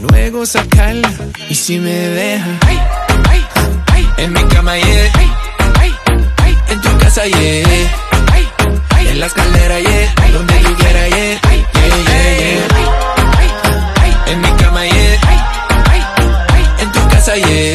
luego sacarla. Y si me deja, en mi cama, yeah, en tu casa, yeah, en la escalera, yeah, donde tú quieras, yeah, yeah. En mi cama, yeah, en tu casa, yeah.